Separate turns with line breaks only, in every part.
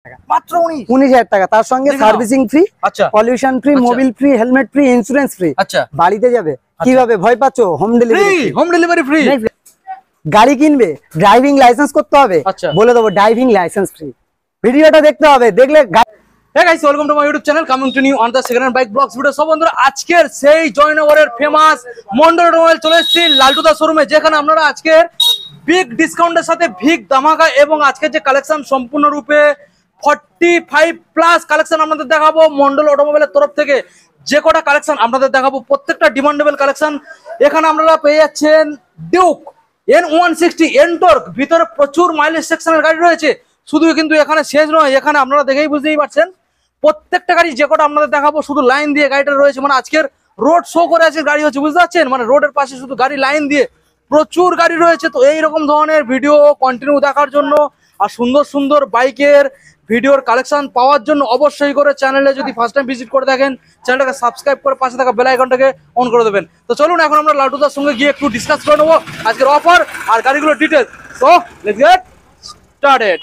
টাকা,
মাত্র
19,000 টাকা। তার সঙ্গে সার্ভিসিং ফ্রি,
আচ্ছা,
pollution free, Mobil free, helmet free, insurance free.
আচ্ছা,
বাড়িতে যাবে কিভাবে ভয় পাচ্ছ? Home
delivery free.
গাড়ি কিনবে, ড্রাইভিং লাইসেন্স করতে হবে, বলে দেবো ড্রাইভিং লাইসেন্স ফ্রি। ভিডিওটা দেখতে হবে, দেখলে
Hey guys, welcome to my YouTube channel. Coming to you on the second hand bike vlogs video. So বন্ধুরা, আজকের সেই জয়নগরের ফেমাস মন্ডল অটোমোবাইল চলে এসেছি লালটুদা শোরুমে, যেখানে আপনারা আজকের বিগ ডিসকাউন্টের সাথে বিগ ধামাকা এবং আজকের যে কালেকশন সম্পূর্ণরূপে 45+ কালেকশন আপনাদের দেখাবো মন্ডল অটোমোবাইলের তরফ থেকে। যে কটা কালেকশন আপনাদের দেখাবো প্রত্যেকটা ডিমান্ডেবল কালেকশন। এখানে আপনারা পেয়ে যাচ্ছেন ডিউক N160 এনটর্ক, ভিতরে প্রচুর মাইলেজ সেকশনের গাড়ি রয়েছে। শুধু কিন্তু এখানে শেষ নয়, এখানে আপনারা দেখেই বুঝতেই পারছেন প্রত্যেকটা গাড়ি যে কটা আপনাদের দেখাবো শুধু লাইন দিয়ে গাড়িটা রয়েছে, মানে আজকের রোড শো করে আজকের গাড়ি হচ্ছে, বুঝতে পারছেন? মানে রোডের পাশে শুধু গাড়ি লাইন দিয়ে প্রচুর গাড়ি রয়েছে। তো এইরকম ধরনের ভিডিও কন্টিনিউ দেখার জন্য আর সুন্দর সুন্দর বাইকের ভিডিওর কালেকশন পাওয়ার জন্য অবশ্যই করে চ্যানেলে যদি ফার্স্ট টাইম ভিজিট করে থাকেন চ্যানেলটাকে সাবস্ক্রাইব করে পাশে থাকা বেল আইকনটাকে অন করে দেবেন। তো চলুন এখন আমরা লালটুদার সঙ্গে গিয়ে একটু ডিসকাস করে নেবো আজকের অফার আর গাড়িগুলোর details. So let's get started.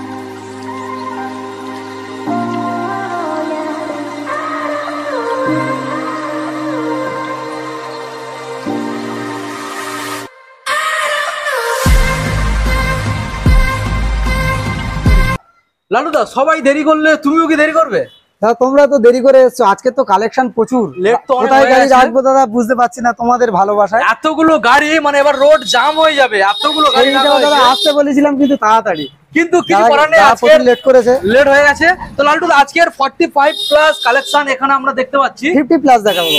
লালুদা, সবাই দেরি করলে তুমিও কি দেরি করবে?
তোমরা তো দেরি করে এসছো, আজকে তো কালেকশন প্রচুর, কোথায় গাড়ি আসবো দাদা বুঝতে পারছি না তোমাদের ভালোবাসায়।
এতগুলো গাড়ি মানে এবার রোড জাম হয়ে যাবে, এতগুলো গাড়ি
দাদা আসতে বলেছিলাম কিন্তু তাড়াতাড়ি,
কিন্তু কিছু করার নেই, আজকে
লেট করেছে,
লেট হয়ে গেছে। তো লালটুদা আজকের 45+ কালেকশন এখানে আমরা দেখতে পাচ্ছি,
50+ দেখাবো,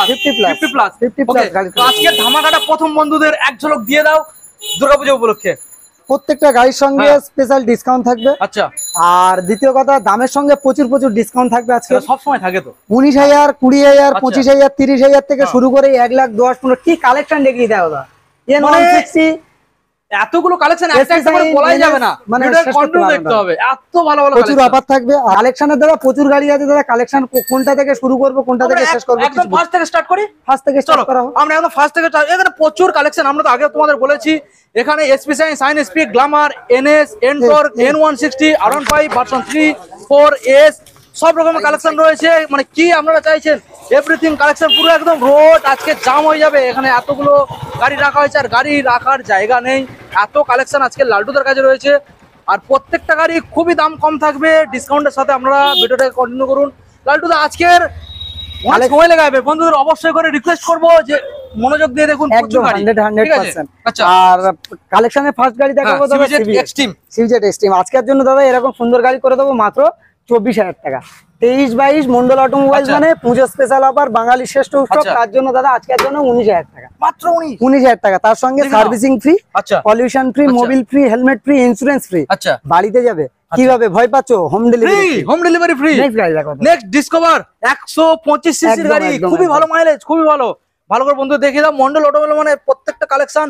50+। আজকের ধামাকাটা প্রথম বন্ধুদের এক ঝলক দিয়ে দাও দুর্গাপূজা উপলক্ষে।
প্রত্যেকটা গাড়ির সঙ্গে স্পেশাল ডিসকাউন্ট থাকবে।
আচ্ছা,
আর দ্বিতীয় কথা দামের সঙ্গে প্রচুর ডিসকাউন্ট থাকবে আজকে,
সব সময় থাকে তো।
19,000, 20,000, 25,000, 30,000 থেকে শুরু করে 1,10,15 কি কালেকশন দেখিয়ে দেয় ওরা। N160
এতগুলো কালেকশন একটা একটা করে বলাই যাবে না, মানে কন্টিনিউ দেখতে হবে, এত ভালো ভালো
প্রচুর অফার থাকবে। কালেকশনের দাদা প্রচুর গাড়ি আছে দাদা, কালেকশন কোনটা থেকে শুরু করব কোনটা থেকে শেষ করব,
একদম ফার্স্ট থেকে স্টার্ট করি।
ফার্স্ট থেকে স্টার্ট করা হোক,
আমরা একদম ফার্স্ট থেকে। এখানে প্রচুর কালেকশন, আমরা তো আগে তোমাদের বলেছি এখানে SP shine, shine SP, glamour, NS, NTorq, N160, R15 version 3, 4, S সব রকমের কালেকশন রয়েছে। মানে কি আপনারা চাইছেন এভরিথিং কালেকশন পুরো একদম রোড আজকে জাম হয়ে যাবে। এখানে এতগুলো গাড়ি রাখা হয়েছে আর গাড়ি রাখার জায়গা নেই, এত কালেকশন আজকে লালটুদার কাছে রয়েছে। আর প্রত্যেকটা গাড়ি খুবই দাম কম থাকবে ডিসকাউন্টের সাথে। আপনারা ভিডিওটাকে কন্টিনিউ করুন। লালটুদা আজকের অনেক সময় লেগে যাবে, বন্ধুদের অবশ্যই করে রিকোয়েস্ট করবো যে মনোযোগ দিয়ে দেখুন।
একদম 100%। আর কালেকশনের ফার্স্ট গাড়ি দেখাবো দাদা সিভিজেট এক্সট্রিম। আজকের জন্য দাদা এরকম সুন্দর গাড়ি করে দেবো মাত্র 24,000 টাকা। 23-22 মন্ডল অটোমোবাইল মানে পুজো স্পেশাল অফার, বাঙালি শ্রেষ্ঠ উৎসব, তার জন্য দাদা আজকের জন্য 19,000 টাকা,
মাত্র
19,000 টাকা। তার সঙ্গে servicing free, pollution free, Mobil free, helmet free, insurance free. বাড়িতে যাবে কিভাবে ভয় পাচ্ছ? Home delivery free.
Next discover 125 সিসির গাড়ি, খুবই ভালো মাইলেজ, খুবই ভালো। ভালো করে বন্ধু দেখে দাও, মন্ডল অটোমোবাইল মানে প্রত্যেকটা কালেকশন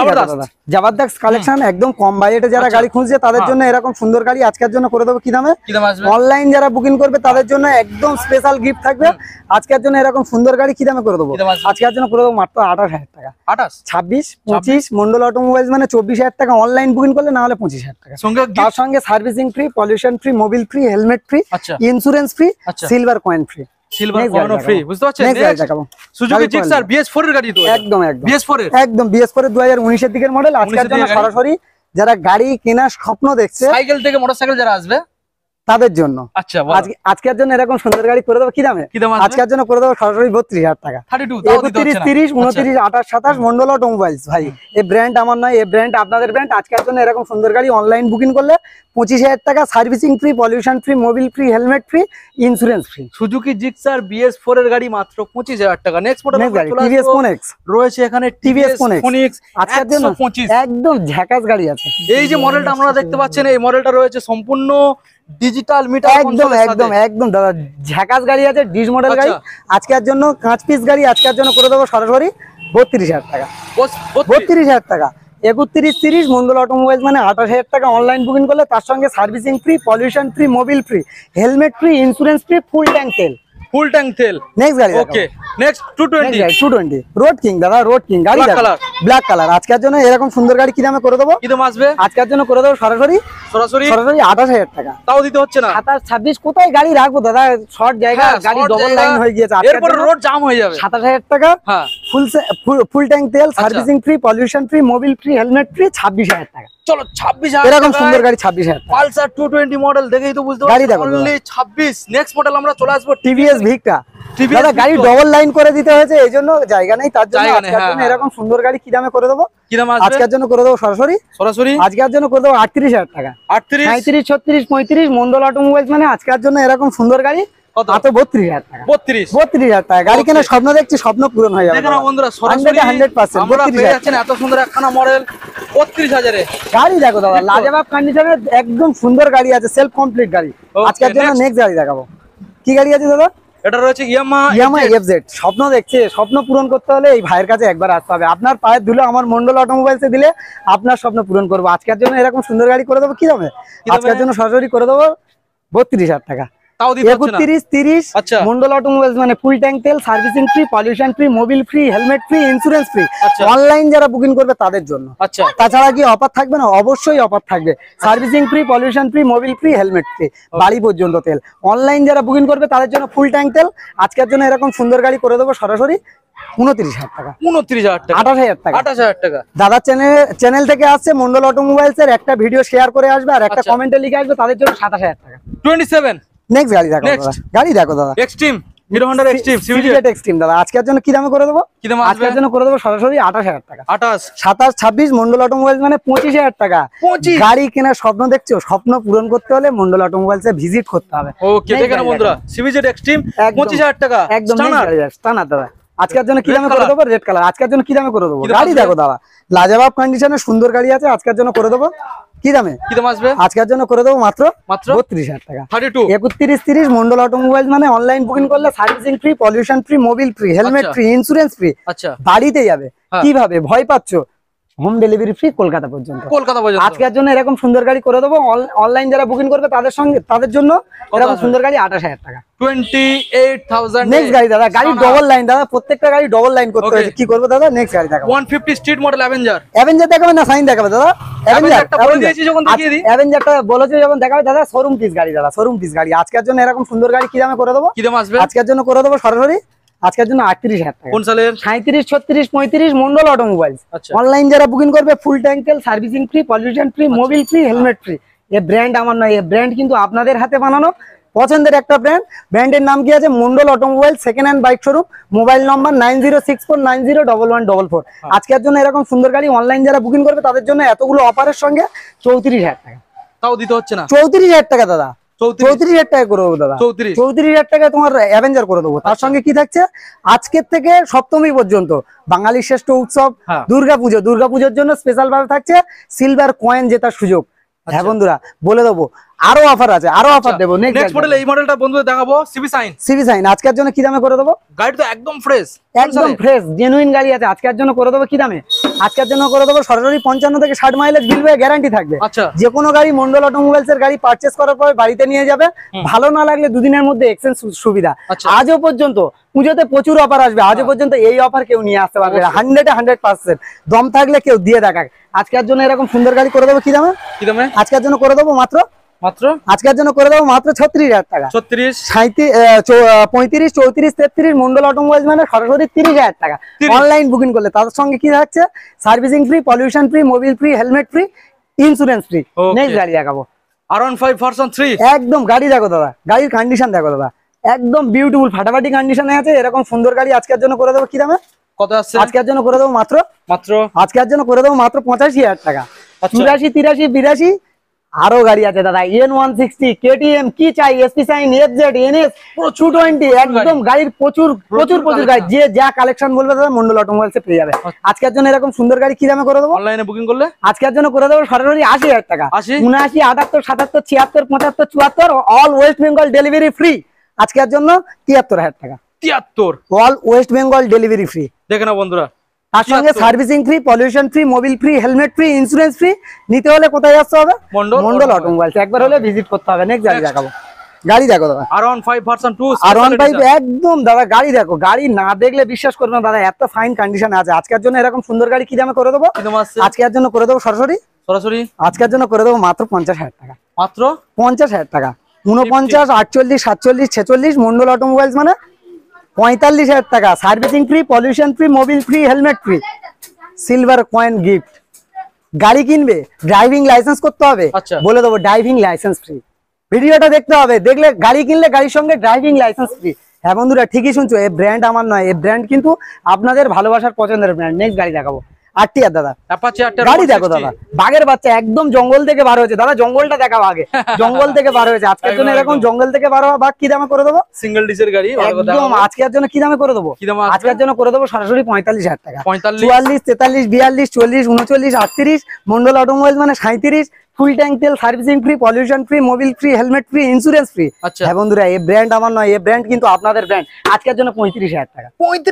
জবরদস্ত কালেকশন, একদম কম বাজেটে যারা গাড়ি খুঁজছে তাদের জন্য এরকম সুন্দর গাড়ি আজকের জন্য করে দেবো। কি দামে? অনলাইন যারা বুকিং করবে তাদের জন্য একদম স্পেশাল গিফট থাকবে আজকের জন্য। এরকম সুন্দর গাড়ি কি দামে করে দেবো? আজকের জন্য করে দেবো মাত্র 28,000 টাকা। 26, 25 মন্ডল অটোমোবাইল মানে 24,000 টাকা অনলাইন বুকিং করলে, না হলে 25,000 টাকা। তার সঙ্গে servicing free, pollution free, Mobil free, helmet free, insurance free, silver coin free.
Silver coin free, বুঝতে পারছেন? সুজুকি জিক্সার BS4 এর গাড়ি তো একদম BS4 2019 এর দিকের মডেল। আজকের জন্য সরাসরি যারা গাড়ি কেনার স্বপ্ন দেখছে, সাইকেল থেকে মোটরসাইকেল যারা আসবে তাদের জন্য আজকের জন্য এরকম সুন্দর গাড়ি করে দেবো। কি দামে? আজকের জন্য করে দেবো সরাসরি 32,000 টাকা। 31, 30, 29, 28, 27 মন্ডল অটোমোবাইলস। ভাই এই ব্র্যান্ড আমার নয়, এই ব্র্যান্ড আপনাদের ব্র্যান্ড। আজকের জন্য এরকম সুন্দর গাড়ি অনলাইন বুকিং করলে 25,000 টাকা, servicing free, pollution free, Mobil free, helmet free, insurance free. Suzuki Gixxer BS4 এর গাড়ি মাত্র 25,000 টাকা। নেক্সট মডেল
টিভিএস ফোনিক্স
রয়েছে, এখানে
টিভিএস ফোনিক্স আজকের জন্য একদম ঝাকাস গাড়ি আছে।
এই যে মডেলটা আপনারা দেখতে পাচ্ছেন, এই মডেলটা রয়েছে সম্পূর্ণ ডিজিটাল মিটার,
একদম দাদা ঝাকাস গাড়ি আছে, ডিজ মডেল গাড়ি। আজকের জন্য 5 পিস গাড়ি আজকের জন্য করে দেবো সরাসরি 32,000 টাকা। 32,000 টাকা। 31, 30 মন্ডল অটোমোবাইল মানে 28,000 টাকা অনলাইন বুকিং করলে, তার সঙ্গে servicing free, pollution free, Mobil free, helmet free, insurance free, full tank তেল।
ফুল ট্যাঙ্ক তেল।
নেক্সট গাড়ি
ওকে নেক্সট 220
220 রোড কিং দাদা, রোড কিং গাড়ি
Black color।
Black colour. আজকের জন্য এরকম সুন্দর গাড়ি কি দামে করে দেবো?
কি দাম আসবে
আজকের জন্য করে দেবো সরাসরি
সরাসরি
28,000 টাকা।
তাও দিতে হচ্ছে না।
27 26 কোথায় গাড়ি রাখবো দাদা, শর্ট জায়গা,
হ্যাঁ,
গাড়ি
short
ডবল
জায়গা,
লাইন হয়ে গিয়েছে।
এরপর রোড জাম হয়ে যাবে।
27,000 টাকা
হ্যাঁ
ফুল ট্যাঙ্ক তেল, servicing free, pollution free, Mobil free, helmet free, 26,000 টাকা।
চলো 26,000
এরকম সুন্দর গাড়ি 26,000 টাকা।
পালসার 220 মডেল দেখেই তো বুঝতে
গাড়ি
পারছো
দেখো
অনলি 26। নেক্সট মডেল আমরা চলে আসবো
টিভিএস ভিক্টা।
TVS
দাদা গাড়ি
Victor।
ডবল লাইন করে দিতে হয়েছে, এই জন্য জায়গা নেই, তার জন্য
জায়গা নেই,
আজকের
হ্যাঁ,
জন্য
হ্যাঁ।
এরকম সুন্দর গাড়ি কি দামে করে দেবো?
কি দাম আসবে
আজকের জন্য করে দেবো সরাসরি
সরাসরি
আজকের জন্য করে দেবো 38,000 টাকা।
38
35 36 35 মন্ডল অটোমোবাইলস মানে আজকের জন্য এরকম সুন্দর গাড়ি
কত?
মাত্র 32,000 টাকা।
32
32,000 টাকা গাড়ি কেনার স্বপ্ন দেখছি, স্বপ্ন পূরণ হয়ে যাবে।
দেখো না বন্ধুরা, সরাসরি
100%
আমরা পেয়ে
32,000
যাচ্ছেন এত সুন্দর একখানা মডেল 32,000 এ।
গাড়ি দেখো দাদা, লাজবাব কন্ডিশনের একদম সুন্দর গাড়ি আছে, সেলফ কমপ্লিট গাড়ি।
Okay,
আজকের জন্য
next।
নেক্সট গাড়ি দেখাবো। কি গাড়ি আছে দাদা?
এটা রয়েছে ইয়ামাহা
ইয়ামাহা এফজেড। স্বপ্ন দেখছে, স্বপ্ন পূরণ করতে হলে এই ভাইয়ের কাছে একবার আসতে হবে। আপনার পায়ের ধুলো আমার মন্ডল অটোমোবাইলসে দিলে আপনার স্বপ্ন পূরণ করবো। আজকের জন্য এরকম সুন্দর গাড়ি করে দেবো কি দামে? আজকের জন্য সরাসরি করে দেবো 32,000 টাকা।
তাও দিতে হচ্ছে না।
31 30
আচ্ছা।
মন্ডল অটোমোবাইলস মানে ফুল ট্যাঙ্ক তেল, servicing free, pollution free, Mobil free, helmet free, insurance free.
আচ্ছা।
অনলাইন যারা বুকিং করবে তাদের জন্য।
আচ্ছা
তাছাড়া কি অফার থাকবে না? অবশ্যই অফার থাকবে। Servicing free, pollution free, Mobil free, helmet free, বাড়ি পর্যন্ত তেল। অনলাইন যারা বুকিং করবে তাদের জন্য ফুল ট্যাঙ্ক তেল। আজকের জন্য এরকম সুন্দর গাড়ি করে দেবো সরাসরি 29,000 টাকা।
29,000 টাকা
28,000 টাকা।
28,000 টাকা।
দাদা চ্যানেল থেকে আসছে মন্ডল অটোমোবাইলস এর, একটা ভিডিও শেয়ার করে আসবে আর একটা
আচ্ছা।
কমেন্টে লিখে আসবে, তাদের জন্য 27,000 টাকা।
27
নেক্সট গাড়ি দেখো
Next।
দাদা, গাড়ি দেখো দাদা,
এক্সট্রিম হিরো হন্ডার এক্সট্রিম
সিভিজেট এক্সট্রিম। দাদা আজকের জন্য কি দামে করে দেবো?
কি দাম আসবে
আজকের জন্য করে দেবো সরাসরি 28,000 টাকা।
28
27 26 মন্ডল অটোমোবাইলস মানে 25,000 টাকা।
25
গাড়ি কেনার স্বপ্ন দেখছো, স্বপ্ন পূরণ করতে হলে মন্ডল অটোমোবাইলস এ ভিজিট করতে হবে।
ওকে
Next
দেখেন
গাড়ি
বন্ধুরা,
দেখো।
সিভিজেট এক্সট্রিম
একদম।
25,000 টাকা
একদম
Stunner।
স্টানার দাদা। আজকের জন্য কি
Red
দামে করে
color।
দেবো? Red colour. আজকের জন্য কি দামে করে দেবো?
কি দাম
গাড়ি
আসবে?
দেখো দাদা, লাজবাব কন্ডিশনের সুন্দর গাড়ি আছে, আজকের জন্য করে দেবো কি দামে?
কি দাম আসবে
আজকের জন্য করে দেবো মাত্র
মাত্র
32,000 টাকা।
32
31 30 মন্ডল অটোমোবাইলস মানে অনলাইন বুকিং করলে servicing free, pollution free, Mobil free, helmet
আচ্ছা।
ফ্রি, ইন্স্যুরেন্স ফ্রি,
আচ্ছা
বাড়িতে যাবে।
হ্যাঁ।
কিভাবে ভয় পাচ্ছো? হোম ডেলিভারি ফ্রি কলকাতা পর্যন্ত।
কলকাতা পর্যন্ত
আজকের জন্য এরকম সুন্দর গাড়ি করে দেবো। অনলাইন যারা বুকিং করবে তাদের জন্য এরকম
আসবে?
সুন্দর গাড়ি 28,000 টাকা।
28,000
নেক্সট গাড়ি দাদা, গাড়ি
Stunner।
ডবল লাইন দাদা, প্রত্যেকটা গাড়ি ডবল লাইন করতে
Okay।
হয়েছে। কি করবো দাদা? নেক্সট গাড়ি দেখাবো।
150 স্ট্রিট মডেল অ্যাভেঞ্জার।
অ্যাভেঞ্জার দেখাবে না সাইন দেখাবে দাদা?
Avengerটা বলে দিয়েছি যখন দেখিয়ে দিই।
অ্যাভেঞ্জারটা বলেছে যখন দেখাবে দাদা, শোরুম পিস গাড়ি দাদা, শোরুম পিস গাড়ি। আজকের জন্য এরকম সুন্দর গাড়ি কি দামে করে দেবো?
কি দাম আসবে
আজকের জন্য করে দেবো সরাসরি আজকের জন্য 38,000 টাকা।
কোন সালের?
37 36 35 মন্ডল অটোমোবাইলস।
আচ্ছা।
অনলাইন যারা বুকিং করবে ফুল ট্যাঙ্ক তেল, servicing free, pollution free, Mobil free, helmet free. এই ব্র্যান্ড আমার নয়, এই ব্র্যান্ড কিন্তু আপনাদের হাতে বানানো পছন্দের একটা ব্র্যান্ড। ব্র্যান্ডের নাম কি আছে? Mondal automobile second hand bike showroom. Mobile number 9064901144। আজকের জন্য এরকম সুন্দর গাড়ি অনলাইন যারা বুকিং করবে তাদের জন্য এতগুলো অফারের সঙ্গে 34,000 টাকা।
তাও দিতে হচ্ছে না।
34,000 টাকা দাদা,
34
34,000 টাকা করে দেবো দাদা।
34
34,000 টাকা তোমার অ্যাভেঞ্জার করে দেবো। তার সঙ্গে কি থাকছে? আজকের থেকে সপ্তমী পর্যন্ত বাঙালির শ্রেষ্ঠ উৎসব
হ্যাঁ।
দুর্গাপুজোর জন্য স্পেশাল ভাবে থাকছে সিলভার কয়েন জেতার সুযোগ। হ্যাঁ বন্ধুরা বলে দেবো, আরো অফার আছে, আরো অফার দেবো।
নেক্সট মডেল, এই মডেলটা বন্ধুদের দেখাবো সিবি সাইন।
সিভি সাইন আজকের জন্য কি দামে করে দেবো?
গাড়ি তো একদম ফ্রেশ,
একদম ফ্রেশ জেনুইন গাড়ি আছে। আজকের জন্য করে দেবো কি দামে? আজকের জন্য করে দেবো সরাসরি 55 থেকে 60 মাইলেজ বিল হয়ে গ্যারান্টি থাকবে।
আচ্ছা
যে কোনো গাড়ি মন্ডল অটোমোবাইলস এর গাড়ি পারচেস করার পরে বাড়িতে নিয়ে যাবে, ভালো না লাগলে দুদিনের মধ্যে এক্সচেঞ্জ সুবিধা।
আচ্ছা।
আজও পর্যন্ত পুজোতে প্রচুর অফার আসবে, আজও পর্যন্ত এই অফার কেউ নিয়ে আসতে পারবে না। 100% দম থাকলে কেউ দিয়ে দেখাক। আজকের জন্য এরকম সুন্দর গাড়ি করে দেবো কি দামে?
কি দামে?
আজকের জন্য করে দেবো মাত্র
মাত্র
আজকের জন্য করে দেবো মাত্র 36,000 টাকা।
36
35 34 33 মন্ডল অটোমোবাইলস মানে সরাসরি 30,000 টাকা।
30
অনলাইন বুকিং করলে তাদের সঙ্গে কি থাকছে? Servicing free, pollution free, Mobil free, helmet free, insurance free.
Okay।
Next গাড়ি দেখাবো।
R15 version 3।
একদম গাড়ি দেখো দাদা, গাড়ির কন্ডিশন দেখো দাদা, একদম বিউটিফুল ফাটাফাটি কন্ডিশনে আছে। এরকম সুন্দর গাড়ি আজকের জন্য করে দেবো কি দামে?
কত আসছে?
আজকের জন্য করে দেবো মাত্র
মাত্র
আজকের জন্য করে দেবো মাত্র 85,000 টাকা।
আচ্ছা।
84 83 82 আরো গাড়ি আছে দাদা। N160 KTM কি চাই, এসপি সাইন, এফজেড, এনএস, 220 একদম গাড়ির প্রচুর গাড়ি। যে যা কালেকশন বলবে দাদা মন্ডল অটোমোবাইলসে পেয়ে যাবে। আজকের জন্য এরকম সুন্দর গাড়ি কি দামে করে দেবো?
অনলাইনে বুকিং করলে
আজকের জন্য করে দেবো সরাসরি 80,000 টাকা।
80
79 78 77 76 75 74 all West Bengal delivery free. আজকের জন্য 73,000 টাকা।
73
all West Bengal delivery free.
দেখে না বন্ধুরা,
তার সঙ্গে
73
servicing free, pollution free, Mobil free, helmet free, insurance free. নিতে হলে কোথায় আসতে হবে?
মন্ডল
মন্ডল অটোমোবাইলস একবার হলে ভিজিট করতে হবে। নেক্সট গাড়ি
Next।
দেখাবো। গাড়ি দেখো দাদা,
R15 ভার্সন 2
R15 একদম দাদা গাড়ি দেখো, গাড়ি না দেখলে বিশ্বাস করবে না দাদা, এত ফাইন কন্ডিশনে আছে। আজকের জন্য এরকম সুন্দর গাড়ি কি দামে করে দেবো, আজকের জন্য করে দেবো সরাসরি আজকের জন্য করে দেবো মাত্র 50,000 টাকা,
মাত্র
50,000 টাকা। 49, 48, 47, 46 মন্ডল অটোমোবাইলস মানে 45,000 টাকা, servicing free, pollution free, Mobil free, helmet free, silver coin gift. গাড়ি কিনবে, ড্রাইভিং লাইসেন্স করতে হবে, বলে দেবো ড্রাইভিং লাইসেন্স ফ্রি। ভিডিওটা দেখতে হবে, দেখলে গাড়ি কিনলে গাড়ির সঙ্গে ড্রাইভিং লাইসেন্স ফ্রি। হ্যাঁ বন্ধুরা ঠিকই শুনছো, এই ব্র্যান্ড আমার নয়, এই ব্র্যান্ড কিন্তু আপনাদের ভালোবাসার পছন্দের ব্র্যান্ড। নেক্সট গাড়ি দেখাবো আরটিআর দাদা, গাড়ি দেখো দাদা, বাঘের বাচ্চা একদম জঙ্গল থেকে বার হয়েছে দাদা, জঙ্গলটা দেখাবো আগে, জঙ্গল থেকে বার হয়েছে। আজকের জন্য এরকম জঙ্গল থেকে বার হওয়া বাঘ কি দামে করে দেবো,
সিঙ্গেল ডিজেল গাড়ি
একদম আজকের জন্য কি দামে করে দেবো, আজকের জন্য করে দেবো সরাসরি 45,000 টাকা। 44, 43, 42, 40, 39, 38 মন্ডল অটোমোবাইল মানে 37, ফুল ট্যাঙ্ক তেল, servicing free, pollution free, Mobil free, helmet free, insurance free. হ্যাঁ বন্ধুরা এই ব্র্যান্ড আমার নয়, এই ব্র্যান্ড কিন্তু আপনাদের ব্র্যান্ড। আজকের জন্য 35,000 টাকা,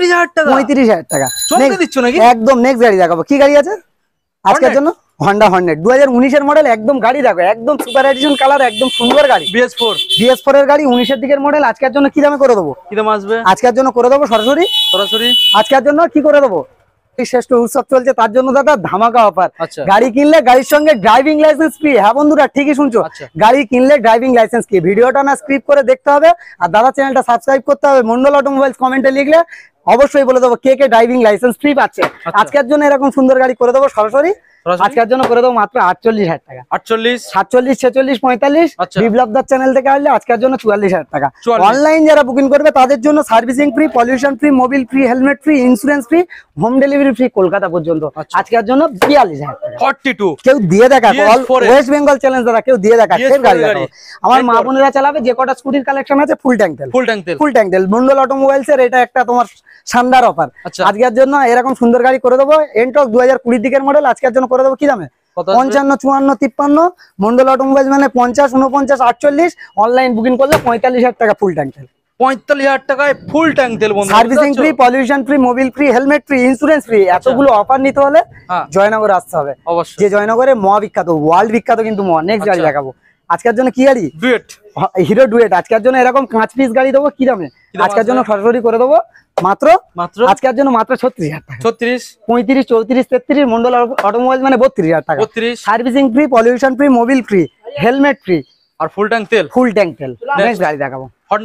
35,000 টাকা একদম। নেক্সট গাড়ি দেখাবো, কি গাড়ি আছে আজকের জন্য, হন্ডা হর্নেট 2019 এর মডেল, একদম গাড়ি দেখো, একদম সুপার এডিশন কালার, একদম সুন্দর গাড়ি, BS4 এর গাড়ি, 19 এর দিকের মডেল। আজকের জন্য কি দামে করে দেবো, কি দাম আসবে আজকের জন্য করে দেবো সরাসরি আজকের জন্য কি করে দেবো, শ্রেষ্ঠ উৎসব চলছে তার জন্য দাদা ধামাকা অফার। গাড়ি কিনলে গাড়ির সঙ্গে ড্রাইভিং লাইসেন্স ফ্রি। হ্যাঁ বন্ধুরা ঠিকই শুনছো, গাড়ি কিনলে ড্রাইভিং লাইসেন্স কি, ভিডিওটা না স্ক্রিপ্ট করে দেখতে হবে, আর দাদা চ্যানেলটা সাবস্ক্রাইব করতে হবে। মন্ডল অটোমোবাইলস কমেন্টে লিখলে অবশ্যই বলে দেবো কে কে ড্রাইভিং লাইসেন্স ফ্রি পাচ্ছে। আজকের জন্য এরকম সুন্দর গাড়ি করে দেবো সরাসরি আজকের জন্য করে দেবো মাত্র 48,000 টাকা। 48, 47, 46, 45 বিপ্লব দাস চ্যানেল থেকে আসলে আজকের জন্য 44,000 টাকা। অনলাইন যারা বুকিং করবে তাদের জন্য servicing free, pollution free, Mobil free, helmet free, insurance free, home delivery free Kolkata পর্যন্ত। আজকের জন্য 42,000 টাকা। 42 কেউ দিয়ে দেখা, ওয়েস্ট বেঙ্গল চ্যালেঞ্জ দাদা, কেউ দিয়ে দেখা গাড়ি দেখাবো। আমার মা বোনেরা চালাবে, যে কটা স্কুটির কালেকশন আছে ফুল ট্যাঙ্ক তেল মন্ডল অটোমোবাইলস এর এটা একটা তোমার শানদার অফার। আজকের জন্য এরকম সুন্দর গাড়ি করে দেবো, এনটক 2020 দিকের মডেল। আজকের জন্য করে দেবো কি দামে, 55, 54, 53 মন্ডল অটোমোবাইলস মানে 50, 49, 48 অনলাইন বুকিং করলে 45,000 টাকা ফুল ট্যাঙ্ক তেল। 45,000 টাকায় ফুল ট্যাঙ্ক তেল, servicing free, pollution free, Mobil free, helmet free, insurance free. এতগুলো অফার নিতে হলে জয়নগরে আসতে হবে, যে জয়নগরে মহা বিখ্যাত, ওয়ার্ল্ড বিখ্যাত কিন্তু মহা। নেক্সট গাড়ি দেখাবো আজকের জন্য, কি গাড়ি, হিরো ডুয়েট। আজকের জন্য এরকম 5 পিস গাড়ি দেবো, কি দামে আজকের জন্য সরাসরি করে দেবো মাত্র আজকের জন্য মাত্র 36,000 টাকা। 36, 35, 34, 33 মন্ডল অটোমোবাইল মানে 32,000 টাকা। Servicing free, pollution free, Mobil free, helmet free আর ফুল ট্যাঙ্ক তেল। নেক্সট গাড়ি দেখাবো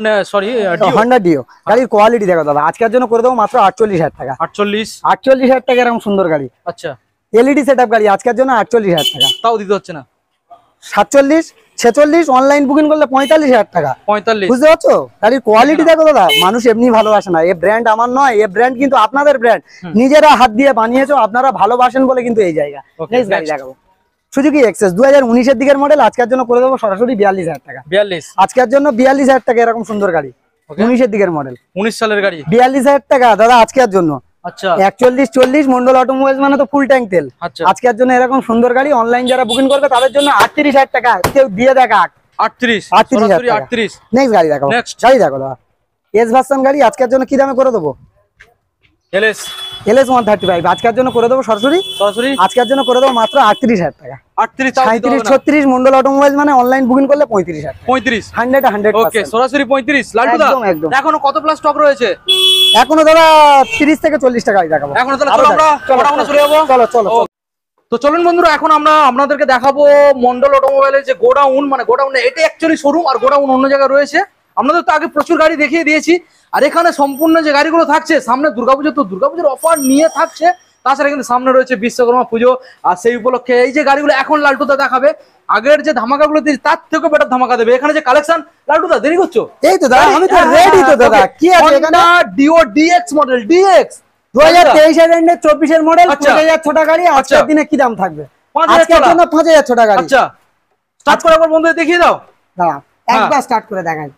হন্ডা ডিও। গাড়ির কোয়ালিটি দেখো দাদা, আজকের জন্য করে দেবো মাত্র 48,000 টাকা। 48,000 টাকা এরকম সুন্দর গাড়ি। আচ্ছা এলইডি সেটআপ গাড়ি আজকের জন্য 48,000 টাকা, তাও দিতে হচ্ছে না। 47, 46 অনলাইন বুকিং করলে 45,000 টাকা। 45 বুঝতে পারছো, গাড়ির কোয়ালিটি দেখো দাদা, মানুষ এমনি ভালোবাসে না। এই ব্র্যান্ড আমার নয়, এই ব্র্যান্ড কিন্তু আপনাদের ব্র্যান্ড, নিজেরা হাত দিয়ে বানিয়েছো, আপনারা ভালোবাসেন বলে কিন্তু এই জায়গা। নেক্সট গাড়ি দেখাবো সুজুকি এক্সেস 2019 এর দিকের মডেল। আজকের জন্য করে দেবো সরাসরি 42,000 টাকা। 42 আজকের জন্য 42,000 টাকা এরকম সুন্দর গাড়ি, 19 এর দিকের মডেল, 19 সালের গাড়ি। 42,000 টাকা দাদা আজকের জন্য। আচ্ছা 41, 40 মন্ডল অটোমোবাইলস মানে তো ফুল ট্যাঙ্ক তেল। আজকের জন্য এরকম সুন্দর গাড়ি অনলাইন যারা বুকিং করবে তাদের জন্য 38,000 টাকা। কেউ দিয়ে দেখা 38,000। নেক্সট গাড়ি দেখাবো, গাড়ি দেখো দাদা এস ভার্সন গাড়ি। আজকের জন্য কি দামে করে দেবো, LS 135 আজকের জন্য করে দেবো সরাসরি আজকের জন্য করে দেবো মাত্র 38,000 টাকা। 38, 36 মন্ডল অটোমোবাইল মানে অনলাইন বুকিং করলে 35,000। 100 ওকে সরাসরি 35। লালটু দা এখনো কত প্লাস স্টক রয়েছে? এখনো দাদা 30 থেকে 40 টাকা দেখাবো। এখনো তাহলে আমরা চলে যাবো, চলো। তো চলুন বন্ধুরা, এখন আমরা আপনাদেরকে দেখাবো মন্ডল অটোমোবাইলের যে গোডাউন, মানে গোডাউনে এটা অ্যাকচুয়ালি শোরুম, আর গোডাউন অন্য জায়গায় রয়েছে। আপনাদের তো আগে প্রচুর গাড়ি দেখিয়ে দিয়েছি, আর এখানে সম্পূর্ণ যে গাড়িগুলো থাকছে, সামনে দুর্গাপুজো, তো দুর্গাপুজোর অফার নিয়ে থাকছে। তাছাড়া কিন্তু সামনে রয়েছে বিশ্বকর্মা পুজো, আর সেই উপলক্ষে এই যে গাড়িগুলো এখন লালটুদা দেখাবে, আগের যে ধামাকাগুলো দিয়েছে তার থেকে বেটার ধামাকা দেবে। এখানে যে কালেকশন, লালটুদা দেরি করছো? এই তো দাদা আমি তো রেডি তো দাদা। কি আছে এখানে? ডিও ডিএক্স মডেল, ডিএক্স 2023 এর এন্ডে 24 এর মডেল, 5000 ছোট গাড়ি। আজকের দিনে কি দাম থাকবে? আজকের জন্য 5000 ছোট গাড়ি। আচ্ছা স্টার্ট করে একবার বন্ধুদের দেখিয়ে দাও। দাঁড়া একবার স্টার্ট করে দেখাই।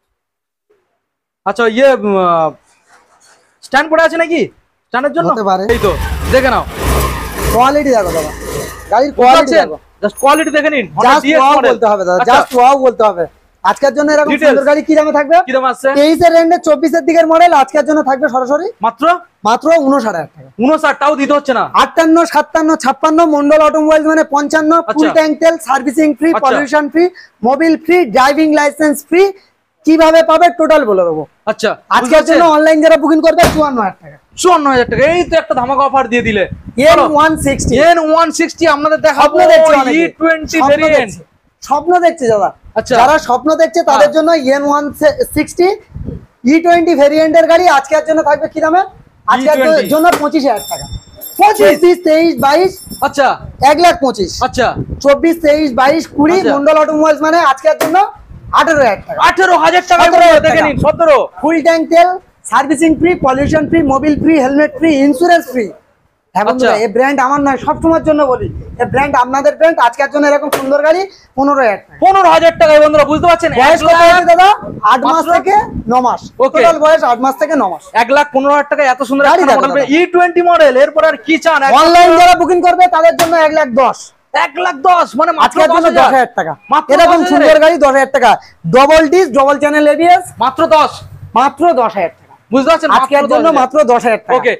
আচ্ছা ইয়ে স্ট্যান্ড পড়ে আছে নাকি? স্ট্যান্ডের জন্য হতে পারে। এই তো দেখে নাও, কোয়ালিটি দেখো দাদা, গাড়ির কোয়ালিটি দেখো, জাস্ট কোয়ালিটি দেখে নিন। জাস্ট ওয়াও বলতে হবে দাদা, জাস্ট ওয়াও বলতে হবে। আজকের জন্য এরকম সুন্দর গাড়ি কি দামে থাকবে?
কি দাম আছে?
23 এর রেঞ্জে 24 এর দিকের মডেল আজকের জন্য থাকবে সরাসরি
মাত্র
59,000 টাকা।
59 টাও দিতে হচ্ছে না।
58, 57, 56 মন্ডল অটোমোবাইলস মানে 55, ফুল ট্যাঙ্ক তেল, servicing free, pollution free, Mobil free, driving licence free. কিভাবে পাবে টোটাল বলে দেবো।
আচ্ছা,
আজকের জন্য অনলাইন যারা বুকিং করবে 54,000 টাকা।
54,000 টাকা, এই তো একটা ধামাকা অফার দিয়ে দিলে।
N160
N160 আপনাদের দেখাবো, E20 ভেরিয়েন্ট।
স্বপ্ন দেখছে যারা,
আচ্ছা
যারা স্বপ্ন দেখছে তাদের জন্য N160 E20 ভেরিয়েন্টের গাড়ি আজকের জন্য থাকবে কি দামে? আজকের জন্য 25,000 টাকা। 25, 23, 22,
আচ্ছা
1,25,000,
আচ্ছা
24, 23, 22, 20 মন্ডল অটোমোবাইলস মানে আজকের জন্য 18,000 টাকা।
18,000 টাকা দেখে নিন। 17
ফুল ট্যাঙ্ক তেল, servicing free, pollution free, Mobil free, helmet free, insurance free. হ্যাঁ বন্ধুরা, এই ব্র্যান্ড আমার নয়, সবসময়ের জন্য বলি এই ব্র্যান্ড আপনাদের ব্র্যান্ড। আজকের জন্য এরকম সুন্দর গাড়ি 15,000 টাকা।
15,000 টাকায় বন্ধুরা, বুঝতে পারছেন?
বয়স কত আছে দাদা? 8 মাস থেকে 9 মাস। টোটাল বয়স 8 মাস থেকে 9 মাস।
1,15,000 টাকা এত সুন্দর
গাড়ি
একটা
দেখো
মডেল, E20 মডেল। এরপর আর কি চান?
অনলাইন যারা বুকিং করবে তাদের জন্য 1,10,000।
1,10,000 মানে মাত্র
আজকের জন্য 10,000 টাকা। এরকম সুন্দর গাড়ি 10,000 টাকা। Double disc, double channel ABS,
মাত্র 10,
মাত্র 10,000 টাকা।
বুঝতে পারছেন?
আজকের জন্য মাত্র 10,000 টাকা।
ওকে,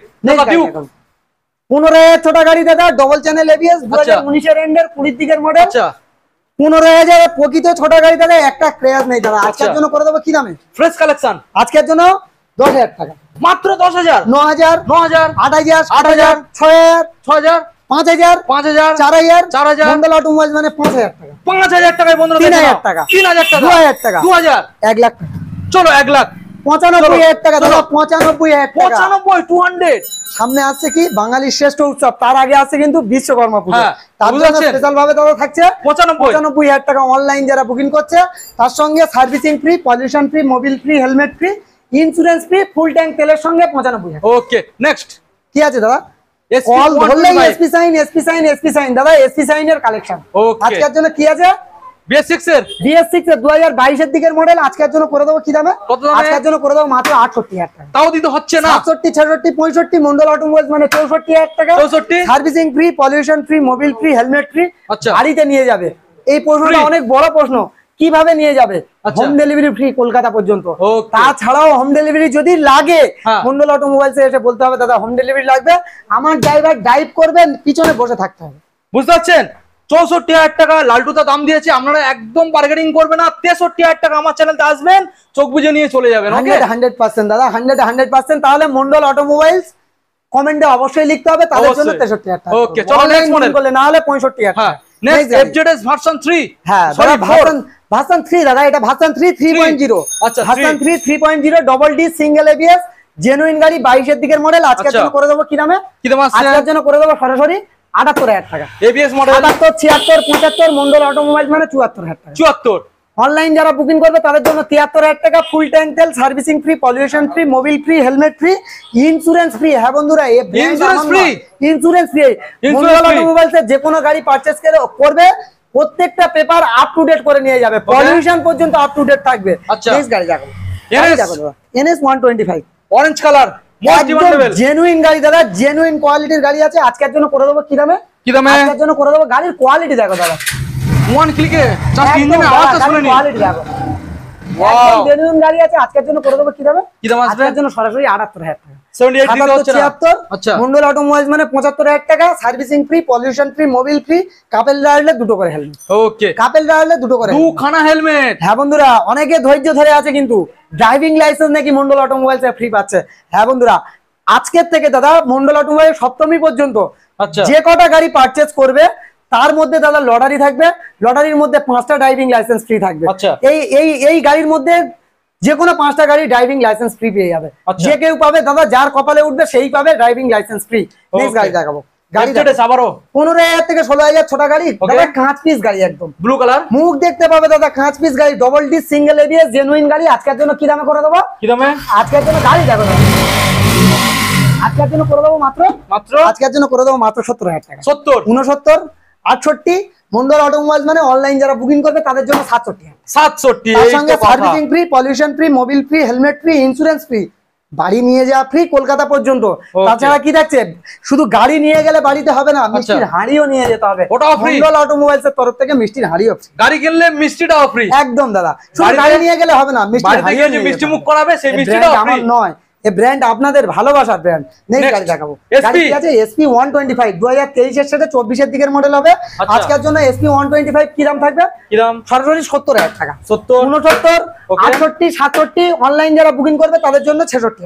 15,000 ছোট গাড়ি দাদা, ডবল চ্যানেল এবিএস, 2019 এর এন্ডের 20 দিকের মডেল।
আচ্ছা
15,000 প্রকৃত ছোট গাড়ি দাদা, একটা ক্র্যাশ নেই দাদা। আজকের জন্য করে দেবো কি দামে?
Fresh collection.
আজকের জন্য 10,000 টাকা।
মাত্র 10,000,
9,000,
9,000,
8,000,
8,000,
6,000,
6,000,
5,000,
5,000,
4,000,
4,000
মন্ডল অটোমোবাইলস মানে 5,000 টাকা।
5,000 টাকায় বন্ধুরা
3,000 টাকা,
3,000 টাকা,
2,000 টাকা,
2,000,
1 লাখ টাকা।
চলো 1 লাখ
95,000 টাকা দাদা, 95,000 টাকা।
95, 200।
সামনে আসছে কি বাঙালির শ্রেষ্ঠ উৎসব, তার আগে আছে কিন্তু বিশ্বকর্মা পুজো।
হ্যাঁ,
তার জন্য
বুঝেছেন?
স্পেশাল ভাবে দাদা থাকছে
95,000
টাকা। অনলাইন যারা বুকিং করছে তার সঙ্গে servicing free, pollution free, Mobil free, helmet free, insurance free, full tank তেলের সঙ্গে 95,000।
ওকে, নেক্সট
কি আছে দাদা? কল ধরলেই SP Shine, SP Shine, SP Shine দাদা, এসপি সাইনের কালেকশন।
ওকে,
আজকের জন্য কি আছে?
BS6 এর
BS6 এর 2022 এর দিকের মডেল। আজকের জন্য করে দেবো কি দামে?
কত দামে?
আজকের জন্য করে দেবো মাত্র 68,000 টাকা।
তাও দিতে হচ্ছে না।
67, 66, 65 মন্ডল অটোমোবাইলস মানে 64,000 টাকা।
64,
servicing free, pollution free, Mobil free, helmet free.
আচ্ছা
গাড়িতে নিয়ে যাবে। এই প্রশ্নটা অনেক বড় প্রশ্ন, কিভাবে নিয়ে যাবে?
আচ্ছা।
হোম ডেলিভারি ফ্রি কলকাতা পর্যন্ত।
Okay.
তাছাড়াও হোম ডেলিভারি যদি লাগে
হ্যাঁ।
মন্ডল অটোমোবাইলসে এসে বলতে হবে দাদা হোম ডেলিভারি লাগবে, আমার ড্রাইভার ড্রাইভ করবেন, পিছনে বসে থাকতে হবে।
বুঝতে পারছেন? 64,000 টাকা লালটুদা দাম দিয়েছে, আপনারা একদম বার্গেনিং করবেন না। 63,000 টাকা আমার চ্যানেলতে আসবেন, চোখ বুজে নিয়ে চলে যাবেন। ওকে,
100% দাদা, 100%। তাহলে মন্ডল অটোমোবাইলস কমেন্টে অবশ্যই লিখতে হবে তাদের জন্য 63,000 টাকা।
ওকে, চলো নেক্সট মডেল
করলে না হলে 65,000
হ্যাঁ,
টাকা।
Next FZS version 3।
হ্যাঁ
সরি,
দাদা, ভার্সন 3 দাদা, এটা ভার্সন 3 3.0।
আচ্ছা,
version 3 3.0 double D single ABS genuine গাড়ি, 22 এর দিকের মডেল। আজকের জন্য করে দেবো কি দামে?
কি দাম আছে?
আজকের জন্য করে দেবো সরাসরি 78,000 টাকা।
ABS মডেল
78, 76, 75 মন্ডল অটোমোবাইল মানে 74,000 টাকা।
74।
অনলাইন যারা বুকিং করবে তাদের জন্য 73,000 টাকা। ফুল ট্যাঙ্ক তেল, servicing free, pollution free, Mobil free, helmet free, insurance free. হ্যাঁ বন্ধুরা, এই
insurance free,
insurance free. Mondal অটোমোবাইলসে যে কোনো গাড়ি পারচেজ করবে প্রত্যেকটা পেপার আপ টু ডেট করে নিয়ে যাবে, পলিউশন পর্যন্ত আপ টু ডেট থাকবে।
আচ্ছা,
নেক্সট গাড়ি দেখো, NS 125
orange colour, most demandable
genuine গাড়ি দাদা, জেনুইন কোয়ালিটির গাড়ি আছে। আজকের জন্য করে দেবো কি দামে?
কি দামে?
আজকের জন্য করে দেবো, গাড়ির কোয়ালিটি দেখো দাদা,
ওয়ান ক্লিকে জাস্ট ইঞ্জিনের আওয়াজটা শুনে নিন।
কোয়ালিটি দেখো,
ওয়াও,
জেনুইন গাড়ি আছে। আজকের জন্য করে দেবো কি দামে?
কি দাম আসবে?
আজকের জন্য সরাসরি 78,000 টাকা।
78 দিতে হচ্ছে না।
76,
আচ্ছা,
মন্ডল অটোমোবাইলস মানে 75,000 টাকা। Servicing free, pollution free, Mobil free, couple রাইডলে দুটো করে হেলমেট।
ওকে,
কাপেল রাইডলে দুটো করে
দুখানা হেলমেট।
হ্যাঁ বন্ধুরা, অনেকে ধৈর্য ধরে আছে কিন্তু ড্রাইভিং লাইসেন্স নাকি মন্ডল অটোমোবাইলস ফ্রি পাচ্ছে। হ্যাঁ বন্ধুরা, আজকের থেকে দাদা মন্ডল অটোমোবাইল সপ্তমী পর্যন্ত
আচ্ছা,
যে কটা গাড়ি পারচেজ করবে তার মধ্যে দাদা লটারি থাকবে। লটারির মধ্যে 5টা ড্রাইভিং লাইসেন্স ফ্রি থাকবে।
আচ্ছা,
এই গাড়ির মধ্যে যে কোনো 5টা গাড়ি ড্রাইভিং লাইসেন্স ফ্রি পেয়ে যাবে।
আচ্ছা,
যে কেউ পাবে দাদা, যার কপালে উঠবে সেই পাবে ড্রাইভিং লাইসেন্স ফ্রি। নেক্সট গাড়ি দেখাবো। গাড়ি
আবারও
15,000 থেকে 16,000 ছোট গাড়ি দাদা, কাঁচ পিস গাড়ি, একদম
ব্লু কালার,
মুখ দেখতে পাবে দাদা, কাঁচ পিস গাড়ি, double D single ABS genuine গাড়ি। আজকের জন্য কি দামে করে দেবো?
কি দামে?
আজকের জন্য গাড়ি দেখো দাদা, আজকের জন্য করে দেবো মাত্র আজকের জন্য করে দেবো মাত্র 70,000 টাকা।
70,
69, 68 মন্ডল অটোমোবাইলস মানে অনলাইন যারা বুকিং করবে তাদের জন্য 67,000।
67,
তার সঙ্গে servicing free, pollution free, Mobil free, helmet free, insurance free. বাড়ি নিয়ে যাওয়া ফ্রি কলকাতা পর্যন্ত। তাছাড়া কি থাকছে, শুধু গাড়ি নিয়ে গেলে বাড়িতে হবে না, মিষ্টির হাঁড়িও নিয়ে যেতে হবে।
ওটাও ফ্রি,
মন্ডল অটোমোবাইলস এর তরফ থেকে মিষ্টির হাঁড়িও ফ্রি।
গাড়ি কিনলে মিষ্টিটাও ফ্রি।
একদম দাদা, শুধু গাড়ি নিয়ে গেলে হবে না, মিষ্টির হাঁড়িও
যে মিষ্টি মুখ করাবে সেই মিষ্টিটাও ফ্রি।
আমার নয়, এই ব্র্যান্ড আপনাদের ভালোবাসার ব্র্যান্ড। নেক্সট গাড়ি দেখাবো, গাড়ি কি আছে SP 125 2023 এর সাথে 24 এর দিকের মডেল হবে। আজকের জন্য SP 125 কি দাম থাকবে?
কি দাম?
সরাসরি 70,000 টাকা।
70
69 68 67, অনলাইন যারা বুকিং করবে তাদের জন্য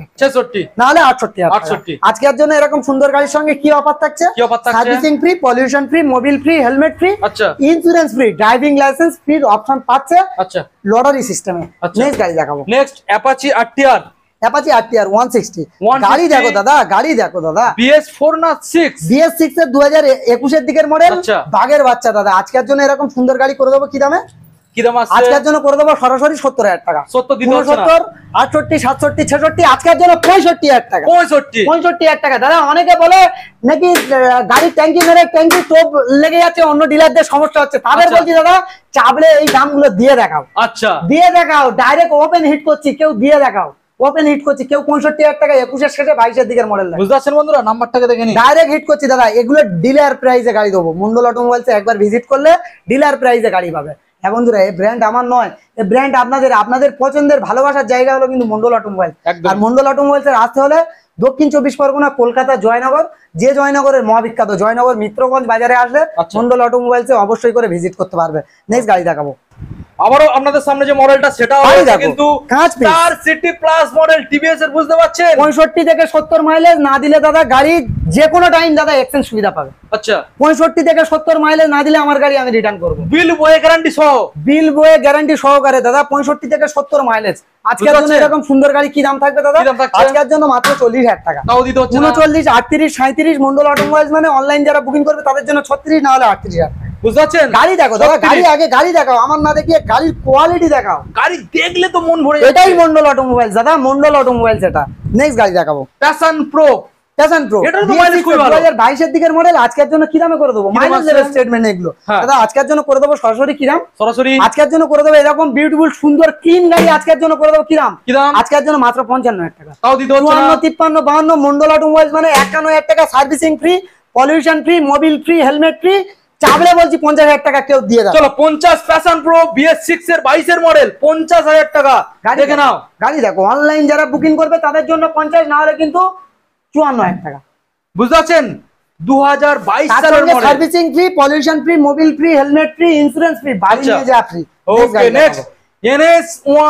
66 না হলে 68। আজকের জন্য এরকম সুন্দর গাড়ির সঙ্গে কি অফার থাকছে? Servicing free, pollution free, Mobil free, helmet free, insurance free, driving licence free option পাচ্ছে। আচ্ছা, লটারি সিস্টেমে। নেক্সট গাড়ি দেখাবো,
next Apache RTR।
Apache RTR 160 গাড়ি দেখো দাদা, গাড়ি দেখো দাদা,
BS4 না 6?
BS6 এর 2021 এর দিকের মডেল, বাগের বাচ্চা দাদা। আজকের জন্য এরকম সুন্দর গাড়ি করে দেবো কি দামে?
কি দাম আছে?
আজকের জন্য করে দেবো সরাসরি 70,000 টাকা।
70 দিতে হচ্ছে না?
69 68 67 66, আজকের জন্য 65,000 টাকা। 65,000 টাকা দাদা। অনেকে বলে নাকি গাড়ির ট্যাঙ্কি মেরে ট্যাঙ্কি টোপ লেগে যাচ্ছে, অন্য ডিলারদের সমস্যা হচ্ছে, তাদের বলছি দাদা চাবলে এই দামগুলো দিয়ে দেখাও।
আচ্ছা,
দিয়ে দেখাও, ডাইরেক্ট ওপেন হিট করছি, কেউ দিয়ে দেখাও, ওপেন হিট করছি, কেউ 65,000 টাকা 21 এর শেষে 22 এর দিকের মডেল।
বুঝতে পারছেন বন্ধুরা, নাম্বারটাকে দেখে নিন।
ডাইরেক্ট হিট করছি দাদা, এগুলো ডিলার প্রাইসে গাড়ি দেবো। মন্ডল অটোমোবাইলসে একবার ভিজিট করলে ডিলার প্রাইসে গাড়ি পাবে। হ্যাঁ বন্ধুরা, এই ব্র্যান্ড আমার নয়, এই ব্র্যান্ড আপনাদের পছন্দের ভালোবাসার জায়গা হলো কিন্তু মন্ডল অটোমোবাইল। আর মন্ডল অটোমোবাইলস এর আসতে হলে দক্ষিণ 24 পরগনা, কলকাতা জয়নগর, যে জয়নগরের মহাবিখ্যাত জয়নগর মিত্রগঞ্জ বাজারে আসলে মন্ডল অটোমোবাইলসে অবশ্যই করে ভিজিট করতে পারবে। নেক্সট গাড়ি দেখাবো,
আবারও আপনাদের সামনে যে মডেলটা সেটাও আছে কিন্তু Star City Plus model TVS এর। বুঝতে পারছেন,
65 থেকে 70 মাইলেজ না দিলে দাদা গাড়ি যে কোনো টাইম দাদা এক্সচেঞ্জ সুবিধা পাবে।
আচ্ছা,
65 থেকে 70 মাইলেজ না দিলে আমার গাড়ি আমি রিটার্ন করব,
বিল বয়ে গ্যারান্টি সহ।
বিল বয়ে গ্যারান্টি সহকারে দাদা। 65 থেকে 70 মাইলেজ। আজকের জন্য এরকম সুন্দর গাড়ি কি দাম থাকবে দাদা? আজকের জন্য মাত্র 40,000 টাকা।
তাও দিতে হচ্ছে
39 38 37 মন্ডল অটোমোবাইলস মানে অনলাইন যারা বুকিং করবে তাদের জন্য 36 না হলে 38,000 টাকা।
বুঝতে পারছেন,
গাড়ি দেখো দাদা, গাড়ি আগে গাড়ি দেখাও, আমার না দেখিয়ে গাড়ির কোয়ালিটি দেখাও।
গাড়ি দেখলে তো মন ভরে যাবে।
এটাই মন্ডল অটোমোবাইলস দাদা, মন্ডল অটোমোবাইলস এটা। নেক্সট গাড়ি দেখাবো,
প্যাশন প্রো।
প্যাশন প্রো 2022 এর দিকের মডেল। আজকের জন্য কি দামে করে দেবো? মাইলেজ স্টেটমেন্ট এগুলো দাদা। আজকের জন্য করে দেবো সরাসরি কি দাম?
সরাসরি
আজকের জন্য করে দেবো এরকম বিউটিফুল সুন্দর ক্লিন গাড়ি। আজকের জন্য করে দেবো কি দাম? আজকের জন্য মাত্র 55,000 টাকা।
তাও দিতে হচ্ছে না?
54 53 52 মন্ডল অটোমোবাইলস মানে 51,000 টাকা। Servicing free, pollution free, Mobil free, helmet free. চাবলে বলছি 50,000 টাকা কেউ দিয়ে দাও।
চলো 50 প্যাশন প্রো BS6 এর 22 এর মডেল 50,000 টাকা দেখে নাও।
গাড়ি দেখো, অনলাইন যারা বুকিং করবে তাদের জন্য 50, না হলে কিন্তু 54,000 টাকা।
বুঝতে পারছেন, 2022 সালের model.
Servicing free, pollution free, Mobil free, helmet free, insurance free, বাড়ি নিয়ে যাওয়া ফ্রি।
ওকে, নেক্সট NS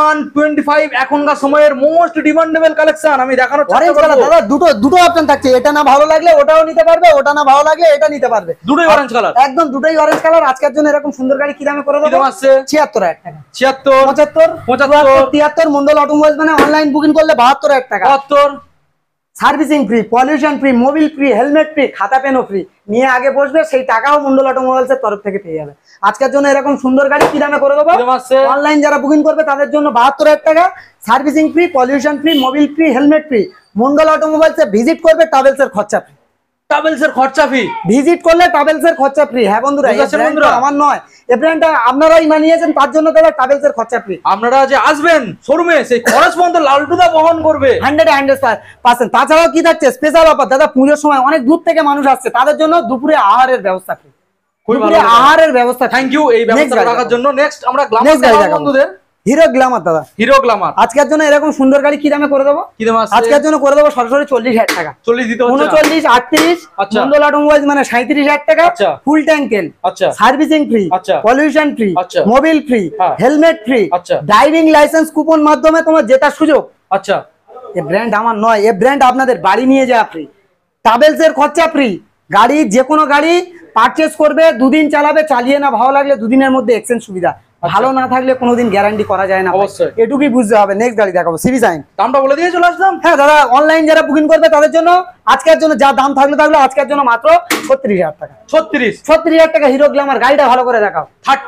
125 এখনকার সময়ের মোস্ট ডিমান্ডেবল কালেকশন। আমি দেখানোর চেষ্টা করব।
দাদা দুটো অপশন থাকছে, এটা না ভালো লাগলে ওটাও নিতে পারবে, ওটা না ভালো লাগলে এটা নিতে পারবে।
দুটোই অরেঞ্জ কালার,
একদম দুটোই অরেঞ্জ কালার। আজকের জন্য এরকম সুন্দর গাড়ি কি দামে করে দেবো? 76,000 টাকা।
76
75 75 73 মন্ডল অটোমোবাইলস মানে অনলাইন বুকিং করলে 72,000 টাকা।
72
servicing free, pollution free, Mobil free, helmet free, খাতা পেনও ফ্রি। নিয়ে আগে বসবে, সেই টাকাও মন্ডল অটোমোবাইলস এর তরফ থেকে পেয়ে যাবে। আজকের জন্য এরকম সুন্দর গাড়ি কি দামে করে দেবো? অনলাইন যারা বুকিং করবে তাদের জন্য 72,000 টাকা। Servicing free, pollution free, Mobil free, helmet free. Mondal automobiles এ ভিজিট করবে, ট্রাভেলস এর খরচা ফ্রি।
ট্রাভেলস এর খরচা ফ্রি,
ভিজিট করলে ট্রাভেলস এর খরচা ফ্রি। হ্যাঁ বন্ধুরা, এই ব্র্যান্ডটা আমার নয়, এই ব্র্যান্ডটা আপনারাই মানিয়েছেন, তার জন্য দাদা ট্রাভেলস এর খরচা ফ্রি।
আপনারা যে আসবেন শোরুমে সেই খরচ পর্যন্ত লালটুদা বহন করবে
100%। তাছাড়াও কি থাকছে স্পেশাল অফার দাদা, পুজোর সময় অনেক দূর থেকে মানুষ আসছে, তাদের জন্য দুপুরে আহারের ব্যবস্থা ফ্রি। দুপুরে আহারের ব্যবস্থা।
থ্যাংক ইউ এই ব্যবস্থা রাখার জন্য। নেক্সট আমরা গ্ল্যামার বন্ধুদের
হিরো গ্ল্যামার দাদা,
হিরো গ্ল্যামার।
আজকের জন্য এরকম সুন্দর গাড়ি কি দামে করে দেবো?
কি দাম আছে?
আজকের জন্য করে দেবো সরাসরি 40,000 টাকা।
40 দিতে হচ্ছে না?
39 38 মন্ডল অটোমোবাইলস মানে 37,000 টাকা। ফুল ট্যাঙ্কেল, servicing free, pollution free, Mobil free, helmet free, driving licence coupon মাধ্যমে তোমার জেতার সুযোগ।
আচ্ছা,
এই ব্র্যান্ড আমার নয়, এই ব্র্যান্ড আপনাদের বাড়ি নিয়ে যাওয়া ফ্রি। ট্রাভেলস এর খরচা ফ্রি। গাড়ি যে কোনো গাড়ি পারচেজ করবে, 2 দিন চালাবে, চালিয়ে না ভালো লাগলে 2 দিনের মধ্যে এক্সচেঞ্জ সুবিধা। ভালো না থাকলে কোনোদিন গ্যারান্টি করা যায় না,
অবশ্যই
এটুকুই বুঝতে হবে। নেক্সট গাড়ি দেখাবো, সিভি সাইন।
দামটা বলে দিয়ে চলে আসলাম।
হ্যাঁ দাদা, অনলাইন যারা বুকিং করবে তাদের জন্য আজকের জন্য যা দাম থাকলো আজকের জন্য মাত্র 36,000 টাকা। 36,000 টাকা হিরো গ্ল্যামার। গাড়িটা ভালো করে দেখাও।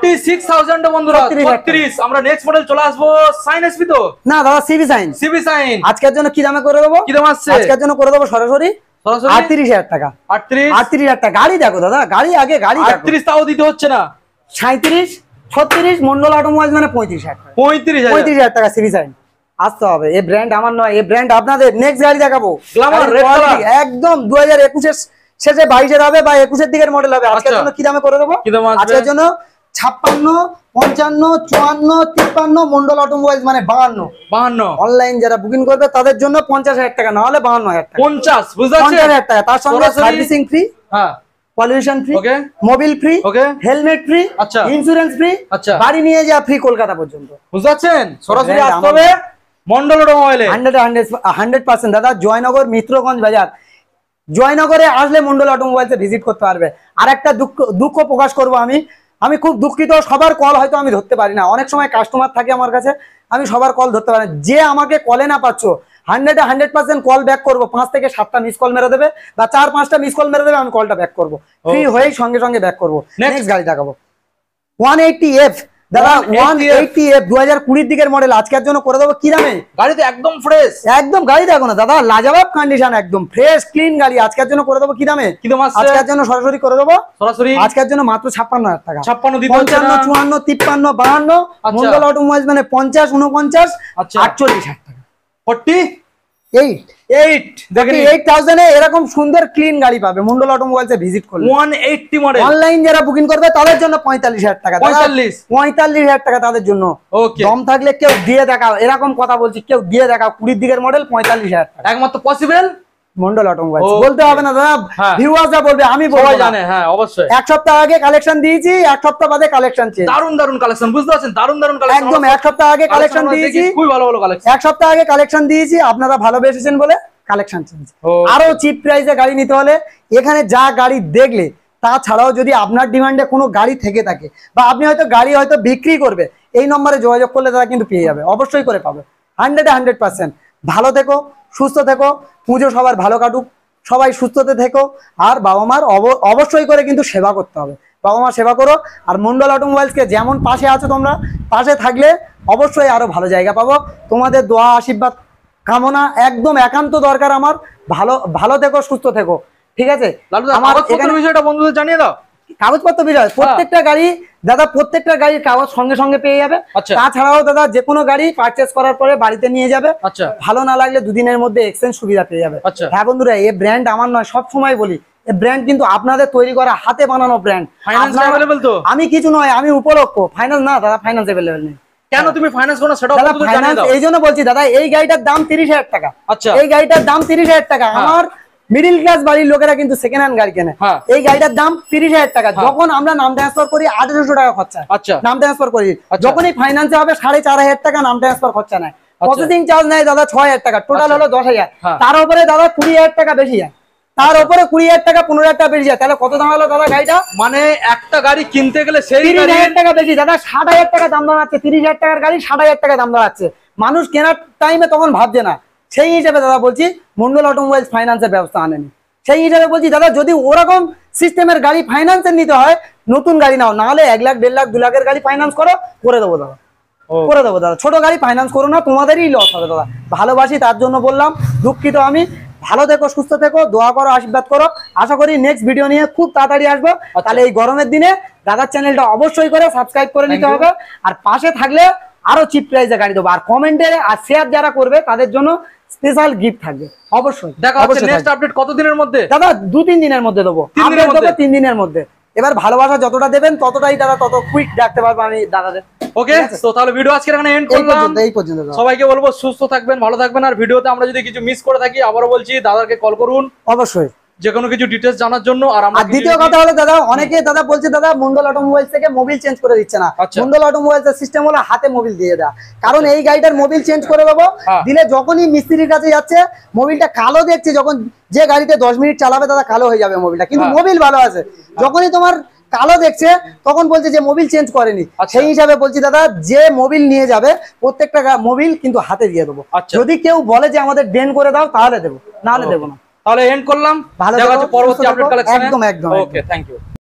36,000 বন্ধুরা, 36। আমরা নেক্সট মডেল চলে আসবো। সাইন এসপি তো
না দাদা, সিভি সাইন।
সিভি সাইন
আজকের জন্য কি দামে করে দেবো?
কি দাম আছে?
আজকের জন্য করে দেবো সরাসরি 38,000 টাকা। 38,000 টাকা। গাড়ি দেখো দাদা, গাড়ি আগে গাড়ি
38 তাও দিতে হচ্ছে না।
37 36 মন্ডল অটোমোবাইলস মানে 35,000 টাকা।
35,000
টাকা সিভি সাইন। আসতে হবে। এই ব্র্যান্ড আমার নয়, এই ব্র্যান্ড আপনাদের। নেক্সট গাড়ি দেখাবো
গ্ল্যামার রেড কালার,
একদম 2021 এর শেষে 22 এর হবে বা 21 এর দিকের মডেল হবে। আজকের জন্য কি দামে করে দেবো? আজকের জন্য 56, 55, 54, 53 মন্ডল অটোমোবাইলস মানে 52 অনলাইন যারা বুকিং করবে তাদের জন্য 50,000 টাকা, না হলে 52,000 টাকা।
50 বুঝতে পারছেন,
50,000 টাকা। তার সঙ্গে সার্ভিসিং ফ্রি,
হ্যাঁ
pollution free,
okay
Mobil free,
okay
helmet free,
আচ্ছা
ইন্স্যুরেন্স ফ্রি,
আচ্ছা
বাড়ি নিয়ে যাওয়া ফ্রি কলকাতা পর্যন্ত।
বুঝতে পারছেন, সরাসরি আসতে হবে মন্ডল অটোমোবাইলে।
100% দাদা। জয়নগর মিত্রগঞ্জ বাজার, জয়নগরে আসলে মন্ডল অটোমোবাইলসে ভিজিট করতে পারবে। আর একটা দুঃখ প্রকাশ করব, আমি খুব দুঃখিত, সবার কল হয়তো আমি ধরতে পারি না। অনেক সময় কাস্টমার থাকে আমার কাছে, আমি সবার কল ধরতে পারি না। যে আমাকে কলে না পাচ্ছ, 100% কল ব্যাক করবো। 5 থেকে 7টা মিস কল মেরে দেবে বা 4-5টা মিস কল মেরে দেবে, আমি কলটা ব্যাক করবো, ফ্রি হয়েই সঙ্গে সঙ্গে ব্যাক করবো। নেক্সট গাড়ি দেখাবো 180F দাদা, 180F 2020 দিকের মডেল। আজকের জন্য করে দেবো কি দামে?
গাড়ি তো একদম ফ্রেশ,
একদম গাড়ি দেখো না দাদা, লাজবাব কন্ডিশন, একদম ফ্রেশ ক্লিন গাড়ি। আজকের জন্য করে দেবো কি দামে? আজকের জন্য সরাসরি করে দেবো, সরাসরি আজকের জন্য মাত্র 56,000 টাকা।
56 দিতে
55, 54, 53, 52 মন্ডল অটোমোবাইলস মানে 50, 49, 48,000 টাকা। 48,000 এ এরকম সুন্দর ক্লিন গাড়ি পাবে মন্ডল অটোমোবাইলসে ভিজিট করলে।
180 মডেল
অনলাইন যারা বুকিং করবে তাদের জন্য 45,000 টাকা। 45,000 টাকা তাদের জন্য। দম থাকলে কেউ দিয়ে দেখাও, এরকম কথা বলছি, কেউ দিয়ে দেখাও 20 দিকের মডেল 45,000 টাকা।
একমাত্র পসিবল
মন্ডল অটোমোবাইলস। বলতে হবে না দাদা, ভিউয়ার্সরা বলবে, আমি বলবো,
সবাই জানে। হ্যাঁ অবশ্যই।
এক সপ্তাহ আগে কালেকশন দিয়েছি, এক সপ্তাহ বাদে কালেকশন চেঞ্জ।
দারুন দারুন কালেকশন, বুঝতে পারছেন, দারুন দারুন কালেকশন।
একদম এক সপ্তাহ আগে কালেকশন দিয়েছি,
খুবই ভালো ভালো কালেকশন।
এক সপ্তাহ আগে কালেকশন দিয়েছি, আপনারা ভালোবেসেছেন বলে কালেকশন চেঞ্জ। আরো চিপ প্রাইসে গাড়ি নিতে হলে এখানে যা গাড়ি দেখলে, তাছাড়াও যদি আপনার ডিমান্ডে কোনো গাড়ি থেকে থাকে বা আপনি হয়তো গাড়ি হয়তো বিক্রি করবে, এই নম্বরে যোগাযোগ করলে তারা কিন্তু পেয়ে যাবে, অবশ্যই করে পাবে। 100% ভালো থেকো, সুস্থ থেকো, পুজো সবার ভালো কাটুক, সবাই সুস্থতে থেকো। আর বাবা মার অবশ্যই করে কিন্তু সেবা করতে হবে, বাবা মা সেবা করো। আর মন্ডল অটোমোবাইলসকে যেমন পাশে আছো তোমরা, পাশে থাকলে অবশ্যই আরো ভালো জায়গা পাবো। তোমাদের দোয়া আশীর্বাদ কামনা একদম একান্ত দরকার আমার। ভালো থেকো, সুস্থ থেকো, ঠিক আছে?
আমার এখানে বিষয়টা বন্ধুদের জানিয়ে দাও।
কাগজপত্র বিষয় প্রত্যেকটা গাড়ি দাদা, প্রত্যেকটা গাড়ির কাগজ সঙ্গে সঙ্গে পেয়ে যাবে। তাছাড়াও দাদা যে কোনো গাড়ি পারচেস করার পরে বাড়িতে নিয়ে যাবে, ভালো না লাগলে 2 দিনের মধ্যে এক্সচেঞ্জ সুবিধা পেয়ে যাবে। হ্যাঁ বন্ধুরা, এই ব্র্যান্ড আমার নয়, সব সময় বলি, এই ব্র্যান্ড কিন্তু আপনাদের তৈরি করা, হাতে বানানো ব্র্যান্ড। আমি কিছু নয়, আমি উপলক্ষ। ফাইন্যান্স না দাদা, ফাইন্যান্স অ্যাভেলেবল নেই। কেন তুমি ফাইন্যান্স করো সেটাও বন্ধুদের জানিয়ে দাও। এই জন্য বলছি দাদা, এই গাড়িটার দাম 30,000 টাকা। আচ্ছা, এই গাড়িটার দাম 30,000 টাকা। আমার মিডিল ক্লাস বাড়ির লোকেরা কিন্তু সেকেন্ড হ্যান্ড গাড়ি কেনে। এই গাড়িটার দাম 30,000 টাকা। যখন আমরা নাম ট্রান্সফার করি 2800 টাকা খরচা, নাম ট্রান্সফার করি। যখনই ফাইন্যান্সে হবে 4,500 টাকা নাম ট্রান্সফার খরচা নেয়। প্রসেসিং চার্জ নেয় দাদা 6,000 টাকা, টোটাল হলো 10,000। তার উপরে দাদা 20,000 টাকা বেশি যায়, তার উপরে 20,000 টাকা 15,000 টাকা বেশি যায়। তাহলে কত দাম হলো দাদা গাড়িটা? মানে একটা গাড়ি কিনতে গেলে সেই 30,000 টাকা বেশি দাদা। 60,000 টাকা দাম দাঁড়াচ্ছে, 30,000 টাকার গাড়ি 60,000 টাকা দাম দাঁড়াচ্ছে। মানুষ কেনার টাইমে তখন ভাবছে না। সেই হিসেবে দাদা বলছি, মন্ডল অটোমোবাইলস ফাইন্যান্সের ব্যবস্থা আনেনি। সেই হিসাবে বলছি দাদা, যদি ওরকম সিস্টেমের গাড়ি ফাইন্যান্সের নিতে হয়, নতুন গাড়ি নাও, না হলে 1 লাখ, 1.5 লাখ, 2 লাখের গাড়ি ফাইন্যান্স করো, করে দেবো দাদা, করে দেবো দাদা। ছোট গাড়ি ফাইন্যান্স করো না, তোমাদেরই লস হবে দাদা। ভালোবাসি তার জন্য বললাম, দুঃখিত আমি। ভালো থেকো, সুস্থ থেকো, দোয়া করো, আশীর্বাদ করো। আশা করি নেক্সট ভিডিও নিয়ে খুব তাড়াতাড়ি আসবো। তাহলে এই গরমের দিনে দাদার চ্যানেলটা অবশ্যই করে সাবস্ক্রাইব করে নিতে হবে। আর পাশে থাকলে আরো চিপ প্রাইসে গাড়ি দেবো। আর কমেন্টে আর শেয়ার যারা করবে তাদের জন্য স্পেশাল গিফট থাকবে অবশ্যই। দেখা হচ্ছে নেক্সট আপডেট কত দিনের মধ্যে? দাদা 2-3 দিনের মধ্যে দেবো, আপডেট দেবো 3 দিনের মধ্যে। এবার ভালোবাসা যতটা দেবেন ততটাই দাদা তত কুইক ডাকতে পারবো আমি দাদাদের। ওকে, তো তাহলে ভিডিও আজকে এখানে এন্ড করলাম। এই পর্যন্ত সবাইকে বলবো সুস্থ থাকবেন, ভালো থাকবেন। আর ভিডিওতে আমরা যদি কিছু মিস করে থাকি আবারও বলছি, দাদাকে কল করুন অবশ্যই যে কোনো কিছু ডিটেইলস জানার জন্য। আর দ্বিতীয় কথা হলো দাদা, অনেকে দাদা বলছে দাদা মন্ডল অটোমোবাইলস থেকে মোবিল চেঞ্জ করে দিচ্ছে না। মন্ডল অটোমোবাইলস এর সিস্টেম হলো হাতে মোবিল দিয়ে দেওয়া। কারণ এই গাড়িটার মোবিল চেঞ্জ করে দেবো, দিলে যখনই মিস্ত্রির কাছে যাচ্ছে মোবিলটা কালো দেখছে, যখন যে গাড়িতে 10 মিনিট চালাবে দাদা কালো হয়ে যাবে মোবিলটা, কিন্তু মোবিল ভালো আছে। যখনই তোমার কালো দেখছে তখন বলছে যে মোবিল চেঞ্জ করেনি। সেই হিসাবে বলছি দাদা, যে মোবিল নিয়ে যাবে প্রত্যেকটা মোবিল কিন্তু হাতে দিয়ে দেবো। যদি কেউ বলে যে আমাদের ডেন করে দাও তাহলে দেবো, নাহলে দেবো না। তাহলে এন্ড করলাম, ভালো থাকো, পরবর্তী আপডেট কালেকশনে। একদম একদম। Okay, thank you.